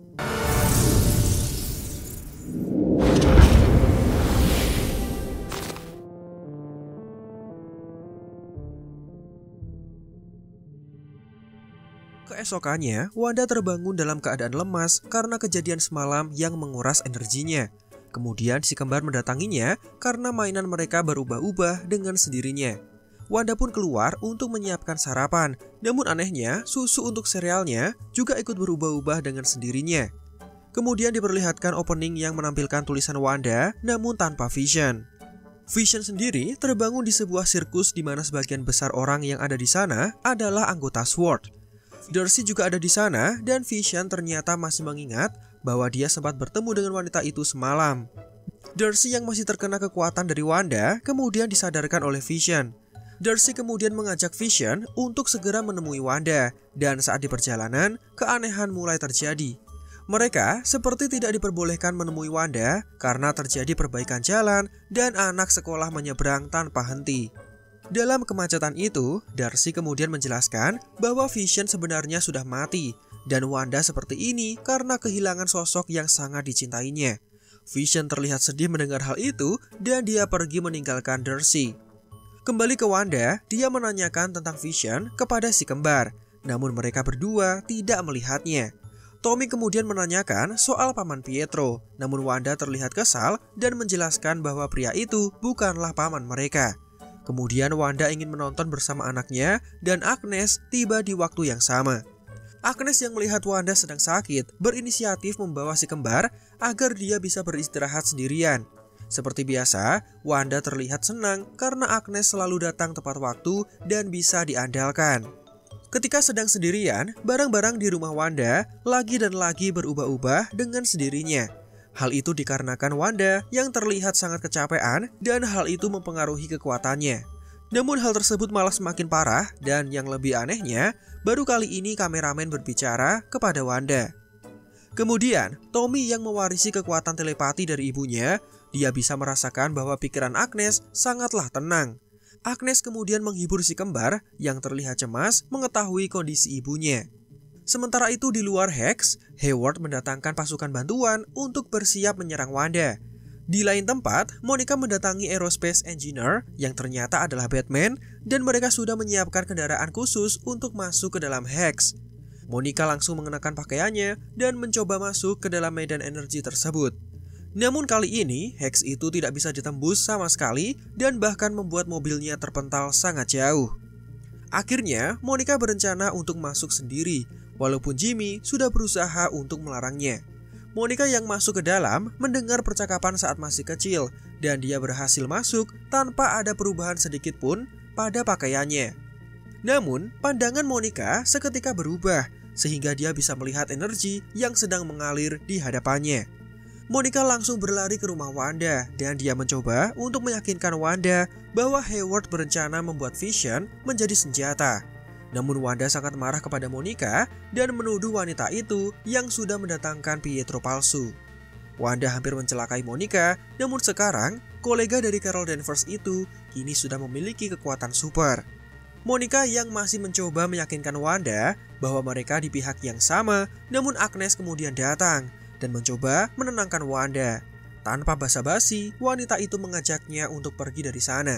Keesokannya, Wanda terbangun dalam keadaan lemas karena kejadian semalam yang menguras energinya. Kemudian si kembar mendatanginya karena mainan mereka berubah-ubah dengan sendirinya. Wanda pun keluar untuk menyiapkan sarapan, namun anehnya susu untuk serealnya juga ikut berubah-ubah dengan sendirinya. Kemudian diperlihatkan opening yang menampilkan tulisan Wanda namun tanpa Vision. Vision sendiri terbangun di sebuah sirkus di mana sebagian besar orang yang ada di sana adalah anggota SWORD. Darcy juga ada di sana dan Vision ternyata masih mengingat bahwa dia sempat bertemu dengan wanita itu semalam. Darcy yang masih terkena kekuatan dari Wanda kemudian disadarkan oleh Vision. Darcy kemudian mengajak Vision untuk segera menemui Wanda dan saat di perjalanan keanehan mulai terjadi. Mereka seperti tidak diperbolehkan menemui Wanda karena terjadi perbaikan jalan dan anak sekolah menyeberang tanpa henti. Dalam kemacetan itu, Darcy kemudian menjelaskan bahwa Vision sebenarnya sudah mati dan Wanda seperti ini karena kehilangan sosok yang sangat dicintainya. Vision terlihat sedih mendengar hal itu dan dia pergi meninggalkan Darcy. Kembali ke Wanda, dia menanyakan tentang Vision kepada si kembar, namun mereka berdua tidak melihatnya. Tommy kemudian menanyakan soal paman Pietro, namun Wanda terlihat kesal dan menjelaskan bahwa pria itu bukanlah paman mereka. Kemudian Wanda ingin menonton bersama anaknya dan Agnes tiba di waktu yang sama. Agnes yang melihat Wanda sedang sakit berinisiatif membawa si kembar agar dia bisa beristirahat sendirian. Seperti biasa, Wanda terlihat senang karena Agnes selalu datang tepat waktu dan bisa diandalkan. Ketika sedang sendirian, barang-barang di rumah Wanda lagi dan lagi berubah-ubah dengan sendirinya. Hal itu dikarenakan Wanda yang terlihat sangat kecapean dan hal itu mempengaruhi kekuatannya. Namun hal tersebut malah semakin parah dan yang lebih anehnya, baru kali ini kameramen berbicara kepada Wanda. Kemudian, Tommy yang mewarisi kekuatan telepati dari ibunya, dia bisa merasakan bahwa pikiran Agnes sangatlah tenang. Agnes kemudian menghibur si kembar yang terlihat cemas mengetahui kondisi ibunya. Sementara itu di luar hex, Hayward mendatangkan pasukan bantuan untuk bersiap menyerang Wanda. Di lain tempat, Monica mendatangi Aerospace Engineer yang ternyata adalah Batman dan mereka sudah menyiapkan kendaraan khusus untuk masuk ke dalam hex. Monica langsung mengenakan pakaiannya dan mencoba masuk ke dalam medan energi tersebut. Namun kali ini, hex itu tidak bisa ditembus sama sekali dan bahkan membuat mobilnya terpental sangat jauh. Akhirnya, Monica berencana untuk masuk sendiri. Walaupun Jimmy sudah berusaha untuk melarangnya. Monica yang masuk ke dalam mendengar percakapan saat masih kecil dan dia berhasil masuk tanpa ada perubahan sedikit pun pada pakaiannya. Namun, pandangan Monica seketika berubah sehingga dia bisa melihat energi yang sedang mengalir di hadapannya. Monica langsung berlari ke rumah Wanda dan dia mencoba untuk meyakinkan Wanda bahwa Hayward berencana membuat Vision menjadi senjata. Namun Wanda sangat marah kepada Monica dan menuduh wanita itu yang sudah mendatangkan Pietro palsu. Wanda hampir mencelakai Monica, namun sekarang kolega dari Carol Danvers itu kini sudah memiliki kekuatan super. Monica yang masih mencoba meyakinkan Wanda bahwa mereka di pihak yang sama, namun Agnes kemudian datang dan mencoba menenangkan Wanda. Tanpa basa-basi, wanita itu mengajaknya untuk pergi dari sana.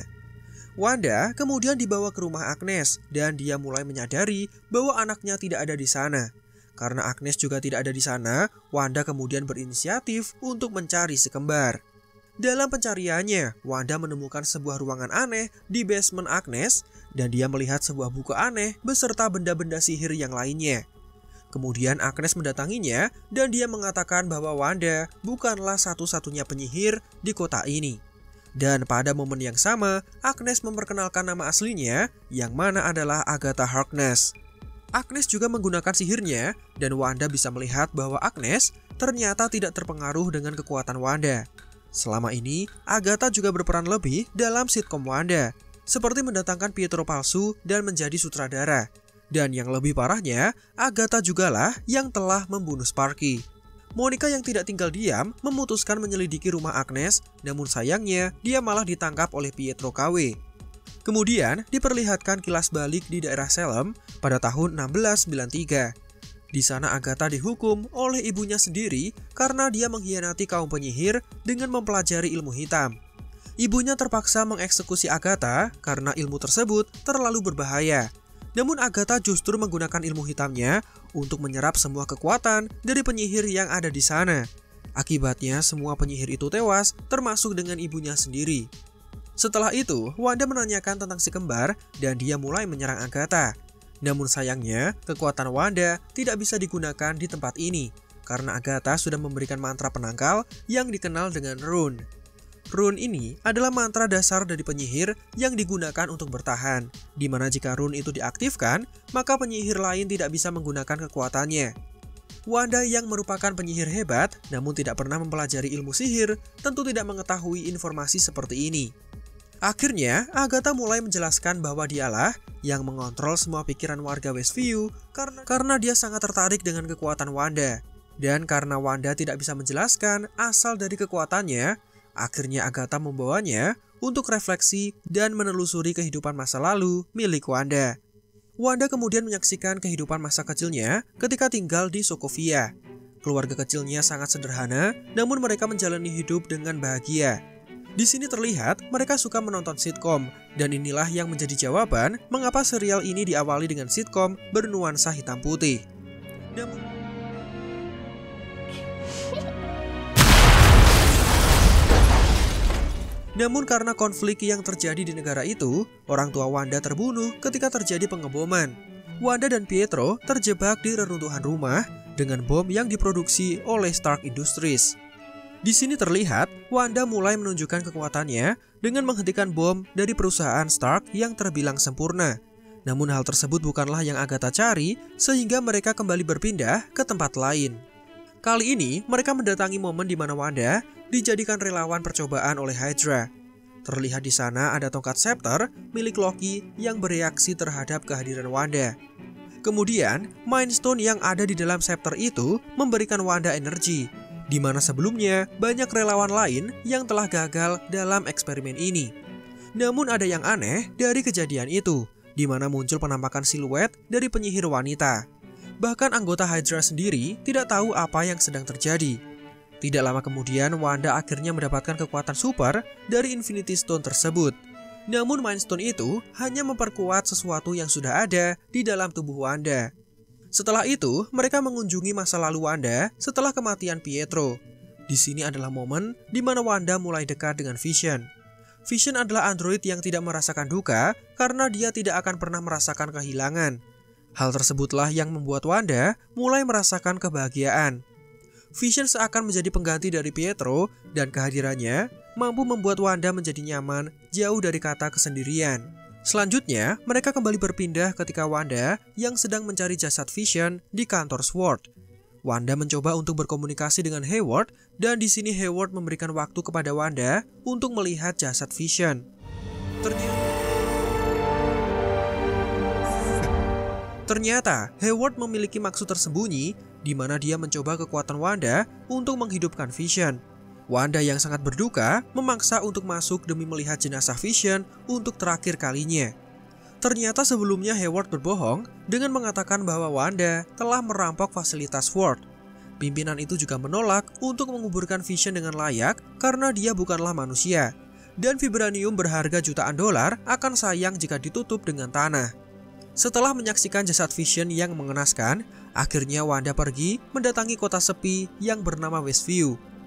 Wanda kemudian dibawa ke rumah Agnes dan dia mulai menyadari bahwa anaknya tidak ada di sana. Karena Agnes juga tidak ada di sana, Wanda kemudian berinisiatif untuk mencari si kembar. Dalam pencariannya, Wanda menemukan sebuah ruangan aneh di basement Agnes dan dia melihat sebuah buku aneh beserta benda-benda sihir yang lainnya. Kemudian Agnes mendatanginya dan dia mengatakan bahwa Wanda bukanlah satu-satunya penyihir di kota ini. Dan pada momen yang sama, Agnes memperkenalkan nama aslinya yang mana adalah Agatha Harkness. Agnes juga menggunakan sihirnya dan Wanda bisa melihat bahwa Agnes ternyata tidak terpengaruh dengan kekuatan Wanda. Selama ini, Agatha juga berperan lebih dalam sitkom Wanda, seperti mendatangkan Pietro palsu dan menjadi sutradara. Dan yang lebih parahnya, Agatha jugalah yang telah membunuh Sparky. Monica yang tidak tinggal diam memutuskan menyelidiki rumah Agnes, namun sayangnya dia malah ditangkap oleh Pietro KW. Kemudian diperlihatkan kilas balik di daerah Salem pada tahun 1693. Di sana Agatha dihukum oleh ibunya sendiri karena dia mengkhianati kaum penyihir dengan mempelajari ilmu hitam. Ibunya terpaksa mengeksekusi Agatha karena ilmu tersebut terlalu berbahaya. Namun Agatha justru menggunakan ilmu hitamnya untuk menyerap semua kekuatan dari penyihir yang ada di sana. Akibatnya semua penyihir itu tewas, termasuk dengan ibunya sendiri. Setelah itu, Wanda menanyakan tentang si kembar dan dia mulai menyerang Agatha. Namun sayangnya, kekuatan Wanda tidak bisa digunakan di tempat ini karena Agatha sudah memberikan mantra penangkal yang dikenal dengan rune. Rune ini adalah mantra dasar dari penyihir yang digunakan untuk bertahan, di mana jika rune itu diaktifkan, maka penyihir lain tidak bisa menggunakan kekuatannya. Wanda yang merupakan penyihir hebat namun tidak pernah mempelajari ilmu sihir tentu tidak mengetahui informasi seperti ini. Akhirnya, Agatha mulai menjelaskan bahwa dialah yang mengontrol semua pikiran warga Westview karena dia sangat tertarik dengan kekuatan Wanda. Dan karena Wanda tidak bisa menjelaskan asal dari kekuatannya, akhirnya Agatha membawanya untuk refleksi dan menelusuri kehidupan masa lalu milik Wanda. Wanda kemudian menyaksikan kehidupan masa kecilnya ketika tinggal di Sokovia. Keluarga kecilnya sangat sederhana, namun mereka menjalani hidup dengan bahagia. Di sini terlihat mereka suka menonton sitkom, dan inilah yang menjadi jawaban mengapa serial ini diawali dengan sitkom bernuansa hitam putih. Namun karena konflik yang terjadi di negara itu, orang tua Wanda terbunuh ketika terjadi pengeboman. Wanda dan Pietro terjebak di reruntuhan rumah dengan bom yang diproduksi oleh Stark Industries. Di sini terlihat Wanda mulai menunjukkan kekuatannya dengan menghentikan bom dari perusahaan Stark yang terbilang sempurna. Namun hal tersebut bukanlah yang Agatha cari, sehingga mereka kembali berpindah ke tempat lain. Kali ini mereka mendatangi momen di mana Wanda dijadikan relawan percobaan oleh Hydra. Terlihat di sana ada tongkat scepter milik Loki yang bereaksi terhadap kehadiran Wanda. Kemudian, Mind Stone yang ada di dalam scepter itu memberikan Wanda energi, di mana sebelumnya banyak relawan lain yang telah gagal dalam eksperimen ini. Namun ada yang aneh dari kejadian itu, di mana muncul penampakan siluet dari penyihir wanita. Bahkan anggota Hydra sendiri tidak tahu apa yang sedang terjadi. Tidak lama kemudian Wanda akhirnya mendapatkan kekuatan super dari Infinity Stone tersebut. Namun Mind Stone itu hanya memperkuat sesuatu yang sudah ada di dalam tubuh Wanda. Setelah itu, mereka mengunjungi masa lalu Wanda setelah kematian Pietro. Di sini adalah momen di mana Wanda mulai dekat dengan Vision. Vision adalah android yang tidak merasakan duka karena dia tidak akan pernah merasakan kehilangan. Hal tersebutlah yang membuat Wanda mulai merasakan kebahagiaan. Vision seakan menjadi pengganti dari Pietro dan kehadirannya mampu membuat Wanda menjadi nyaman jauh dari kata kesendirian. Selanjutnya, mereka kembali berpindah ketika Wanda yang sedang mencari jasad Vision di kantor SWORD. Wanda mencoba untuk berkomunikasi dengan Hayward dan di sini Hayward memberikan waktu kepada Wanda untuk melihat jasad Vision. Ternyata Hayward memiliki maksud tersembunyi di mana dia mencoba kekuatan Wanda untuk menghidupkan Vision. Wanda yang sangat berduka memaksa untuk masuk demi melihat jenazah Vision untuk terakhir kalinya. Ternyata sebelumnya Hayward berbohong dengan mengatakan bahwa Wanda telah merampok fasilitas SWORD. Pimpinan itu juga menolak untuk menguburkan Vision dengan layak karena dia bukanlah manusia. Dan vibranium berharga jutaan dolar akan sayang jika ditutup dengan tanah. Setelah menyaksikan jasad Vision yang mengenaskan, akhirnya Wanda pergi mendatangi kota sepi yang bernama Westview.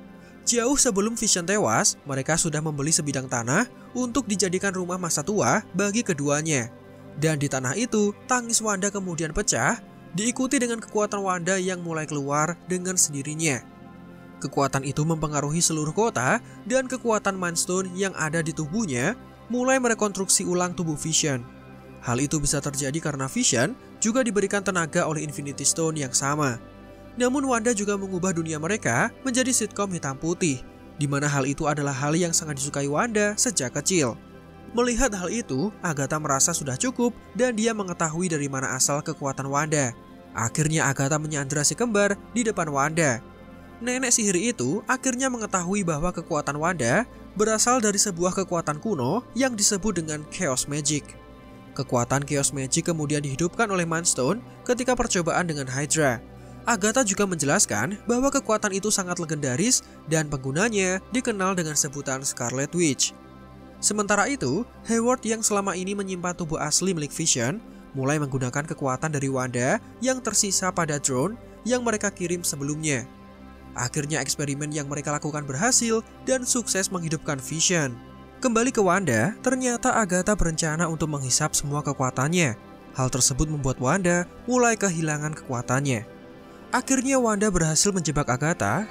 Jauh sebelum Vision tewas, mereka sudah membeli sebidang tanah untuk dijadikan rumah masa tua bagi keduanya. Dan di tanah itu, tangis Wanda kemudian pecah, diikuti dengan kekuatan Wanda yang mulai keluar dengan sendirinya. Kekuatan itu mempengaruhi seluruh kota, dan kekuatan Mind Stone yang ada di tubuhnya mulai merekonstruksi ulang tubuh Vision. Hal itu bisa terjadi karena Vision juga diberikan tenaga oleh Infinity Stone yang sama. Namun Wanda juga mengubah dunia mereka menjadi sitkom hitam putih, di mana hal itu adalah hal yang sangat disukai Wanda sejak kecil. Melihat hal itu, Agatha merasa sudah cukup dan dia mengetahui dari mana asal kekuatan Wanda. Akhirnya Agatha menyandera si kembar di depan Wanda. Nenek sihir itu akhirnya mengetahui bahwa kekuatan Wanda berasal dari sebuah kekuatan kuno yang disebut dengan Chaos Magic. Kekuatan Chaos Magic kemudian dihidupkan oleh Mind Stone ketika percobaan dengan Hydra. Agatha juga menjelaskan bahwa kekuatan itu sangat legendaris dan penggunanya dikenal dengan sebutan Scarlet Witch. Sementara itu, Hayward yang selama ini menyimpan tubuh asli milik Vision mulai menggunakan kekuatan dari Wanda yang tersisa pada drone yang mereka kirim sebelumnya. Akhirnya eksperimen yang mereka lakukan berhasil dan sukses menghidupkan Vision. Kembali ke Wanda, ternyata Agatha berencana untuk menghisap semua kekuatannya. Hal tersebut membuat Wanda mulai kehilangan kekuatannya. Akhirnya Wanda berhasil menjebak Agatha,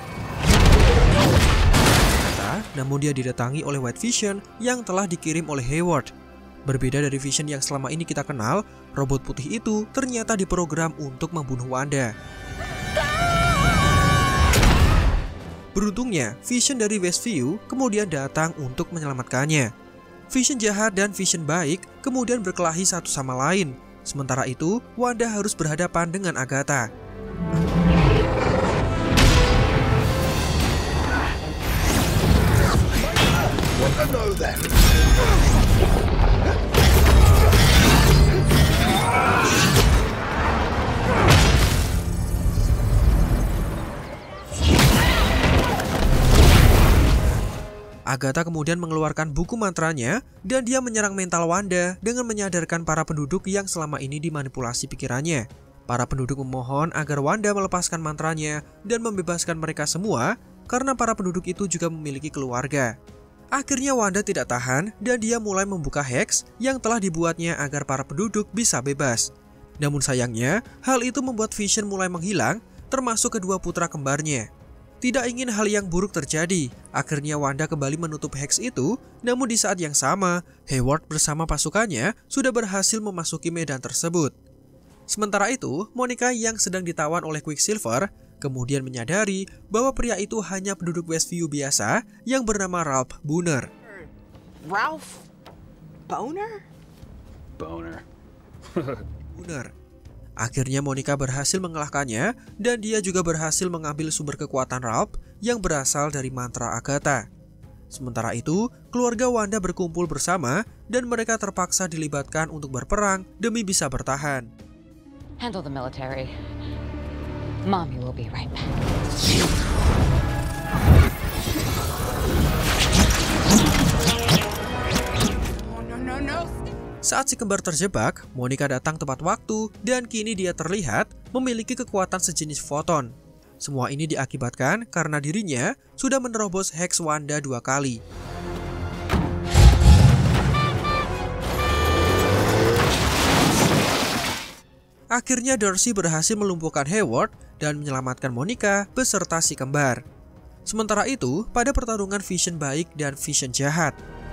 namun dia didatangi oleh White Vision yang telah dikirim oleh Hayward. Berbeda dari Vision yang selama ini kita kenal, robot putih itu ternyata diprogram untuk membunuh Wanda. Beruntungnya, Vision dari Westview kemudian datang untuk menyelamatkannya. Vision jahat dan Vision baik kemudian berkelahi satu sama lain. Sementara itu, Wanda harus berhadapan dengan Agatha. Agatha kemudian mengeluarkan buku mantranya dan dia menyerang mental Wanda dengan menyadarkan para penduduk yang selama ini dimanipulasi pikirannya. Para penduduk memohon agar Wanda melepaskan mantranya dan membebaskan mereka semua karena para penduduk itu juga memiliki keluarga. Akhirnya Wanda tidak tahan dan dia mulai membuka hex yang telah dibuatnya agar para penduduk bisa bebas. Namun sayangnya, hal itu membuat Vision mulai menghilang, termasuk kedua putra kembarnya. Tidak ingin hal yang buruk terjadi, akhirnya Wanda kembali menutup hex itu, namun di saat yang sama, Hayward bersama pasukannya sudah berhasil memasuki medan tersebut. Sementara itu, Monica yang sedang ditawan oleh Quicksilver kemudian menyadari bahwa pria itu hanya penduduk Westview biasa yang bernama Ralph Boner. Ralph Boner? Boner. Boner. Akhirnya Monica berhasil mengalahkannya dan dia juga berhasil mengambil sumber kekuatan Ralph yang berasal dari mantra Agatha. Sementara itu, keluarga Wanda berkumpul bersama dan mereka terpaksa dilibatkan untuk berperang demi bisa bertahan. Handle the military. Mommy will be right back. No. Saat si kembar terjebak, Monica datang tepat waktu dan kini dia terlihat memiliki kekuatan sejenis foton. Semua ini diakibatkan karena dirinya sudah menerobos hex Wanda 2 kali. Akhirnya Darcy berhasil melumpuhkan Hayward dan menyelamatkan Monica beserta si kembar. Sementara itu, pada pertarungan Vision baik dan Vision jahat,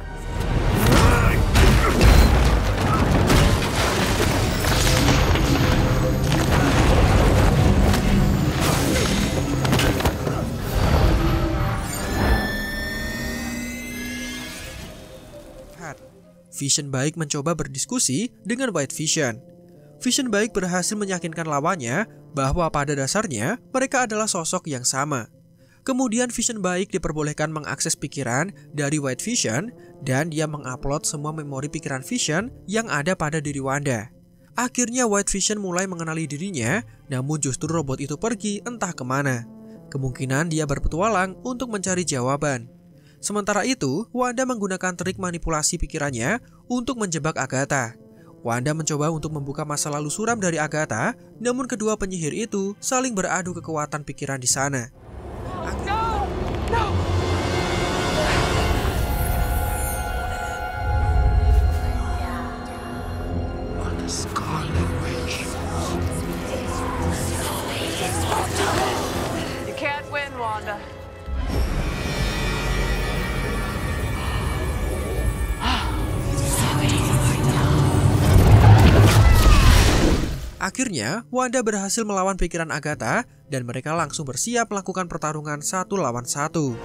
Vision baik mencoba berdiskusi dengan White Vision. Vision baik berhasil meyakinkan lawannya bahwa pada dasarnya mereka adalah sosok yang sama. Kemudian Vision baik diperbolehkan mengakses pikiran dari White Vision dan dia mengupload semua memori pikiran Vision yang ada pada diri Wanda. Akhirnya White Vision mulai mengenali dirinya, namun justru robot itu pergi entah kemana. Kemungkinan dia berpetualang untuk mencari jawaban. Sementara itu, Wanda menggunakan trik manipulasi pikirannya untuk menjebak Agatha. Wanda mencoba untuk membuka masa lalu suram dari Agatha, namun kedua penyihir itu saling beradu kekuatan pikiran di sana. No! Akhirnya, Wanda berhasil melawan pikiran Agatha dan mereka langsung bersiap melakukan pertarungan 1 lawan 1.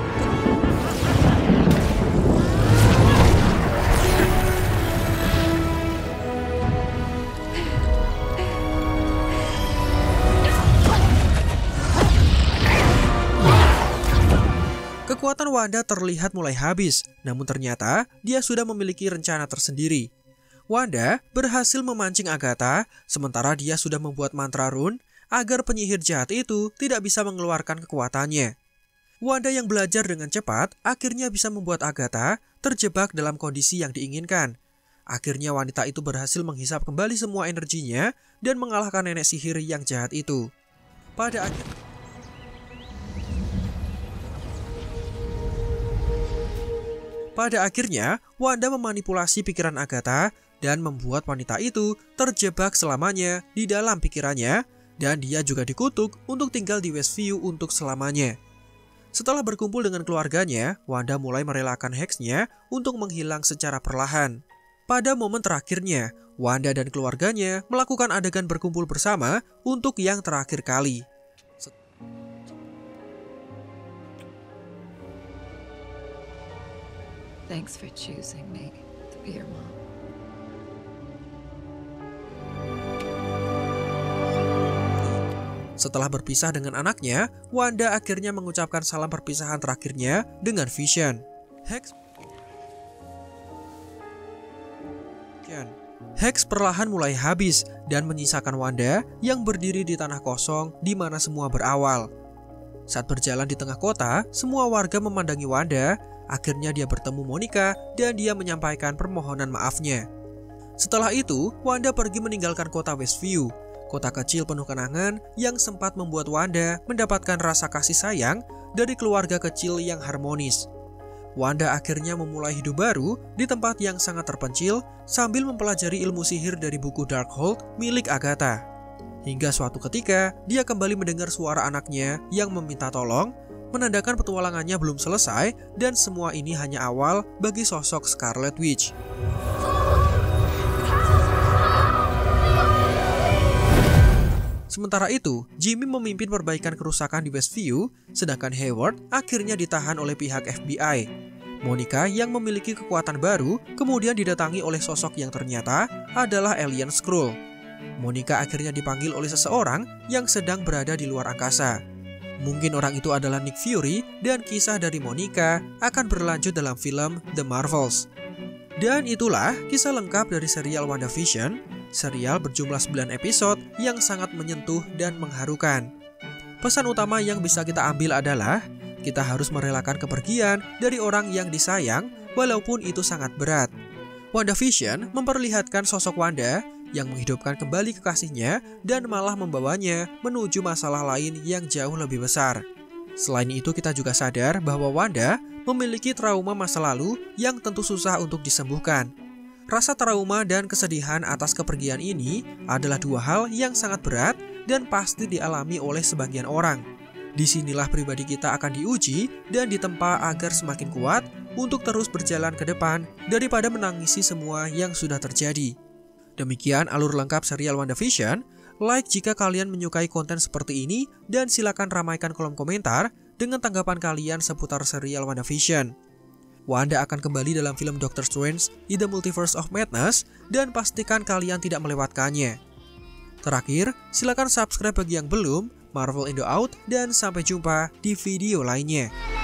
Kekuatan Wanda terlihat mulai habis, namun ternyata dia sudah memiliki rencana tersendiri. Wanda berhasil memancing Agatha, sementara dia sudah membuat mantra rune agar penyihir jahat itu tidak bisa mengeluarkan kekuatannya. Wanda yang belajar dengan cepat akhirnya bisa membuat Agatha terjebak dalam kondisi yang diinginkan. Akhirnya wanita itu berhasil menghisap kembali semua energinya dan mengalahkan nenek sihir yang jahat itu. Pada akhirnya, Wanda memanipulasi pikiran Agatha dan membuat wanita itu terjebak selamanya di dalam pikirannya, dan dia juga dikutuk untuk tinggal di Westview untuk selamanya. Setelah berkumpul dengan keluarganya, Wanda mulai merelakan heksnya untuk menghilang secara perlahan. Pada momen terakhirnya, Wanda dan keluarganya melakukan adegan berkumpul bersama untuk yang terakhir kali. Thanks for choosing me to be your mom. Setelah berpisah dengan anaknya, Wanda akhirnya mengucapkan salam perpisahan terakhirnya dengan Vision. Hex perlahan mulai habis dan menyisakan Wanda yang berdiri di tanah kosong di mana semua berawal. Saat berjalan di tengah kota, semua warga memandangi Wanda. Akhirnya dia bertemu Monica dan dia menyampaikan permohonan maafnya. Setelah itu, Wanda pergi meninggalkan kota Westview, kota kecil penuh kenangan yang sempat membuat Wanda mendapatkan rasa kasih sayang dari keluarga kecil yang harmonis. Wanda akhirnya memulai hidup baru di tempat yang sangat terpencil sambil mempelajari ilmu sihir dari buku Darkhold milik Agatha. Hingga suatu ketika, dia kembali mendengar suara anaknya yang meminta tolong, menandakan petualangannya belum selesai dan semua ini hanya awal bagi sosok Scarlet Witch. Sementara itu, Jimmy memimpin perbaikan kerusakan di Westview, sedangkan Hayward akhirnya ditahan oleh pihak FBI. Monica yang memiliki kekuatan baru kemudian didatangi oleh sosok yang ternyata adalah alien Skrull. Monica akhirnya dipanggil oleh seseorang yang sedang berada di luar angkasa. Mungkin orang itu adalah Nick Fury dan kisah dari Monica akan berlanjut dalam film The Marvels. Dan itulah kisah lengkap dari serial WandaVision, serial berjumlah 9 episode yang sangat menyentuh dan mengharukan. Pesan utama yang bisa kita ambil adalah kita harus merelakan kepergian dari orang yang disayang walaupun itu sangat berat. WandaVision memperlihatkan sosok Wanda yang menghidupkan kembali kekasihnya dan malah membawanya menuju masalah lain yang jauh lebih besar. Selain itu, kita juga sadar bahwa Wanda memiliki trauma masa lalu yang tentu susah untuk disembuhkan. Rasa trauma dan kesedihan atas kepergian ini adalah dua hal yang sangat berat dan pasti dialami oleh sebagian orang. Disinilah pribadi kita akan diuji dan ditempa agar semakin kuat untuk terus berjalan ke depan daripada menangisi semua yang sudah terjadi. Demikian alur lengkap serial WandaVision. Like jika kalian menyukai konten seperti ini dan silakan ramaikan kolom komentar dengan tanggapan kalian seputar serial WandaVision. Wanda akan kembali dalam film Doctor Strange in the Multiverse of Madness dan pastikan kalian tidak melewatkannya. Terakhir, silakan subscribe bagi yang belum. Marvel Indo out dan sampai jumpa di video lainnya.